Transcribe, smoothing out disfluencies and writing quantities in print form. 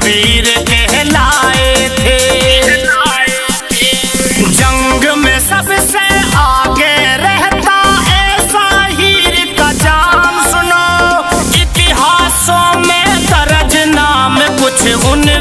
वीर कहलाए थे। जंग में सबसे आगे रहता ऐसा हीर का जाम सुनो, इतिहासों में दर्ज नाम कुछ उन